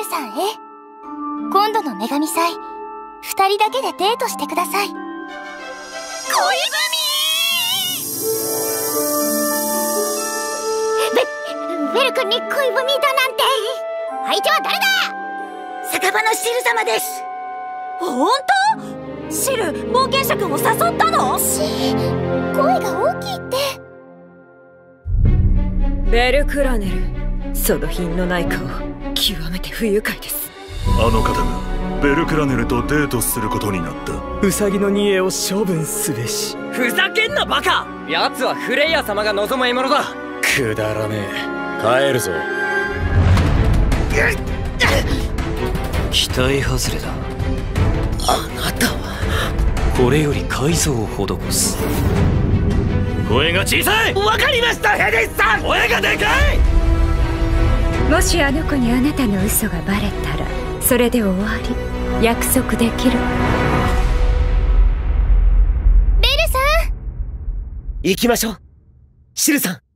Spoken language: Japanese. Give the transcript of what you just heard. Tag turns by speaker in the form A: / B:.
A: さんへ。今度の女神祭、二人だけでデートしてください。恋文！ベル君に恋文だなんて。相手は誰だ？
B: 酒場のシル様です。
C: 本当？シル、冒険者君を誘ったの？
A: 声が大きいって。
C: ベルクラネル、その品のない顔、極めて不愉快です。
D: あの方がベルクラネルとデートすることになった。
E: ウサギの煮えを処分すべし。
F: ふざけんなバカ！奴はフレイヤ様が望む獲物だ。
E: くだらねえ。帰るぞ。
G: 期待外れだ。
E: あなたは
G: これより改造を施す。声が小さい。
F: わかりました、ヘディスさん。
G: 声がでかい。
H: もしあの子にあなたの嘘がバレたらそれで終わり。約束できる？
A: ベルさん、
E: 行きましょう、シルさん。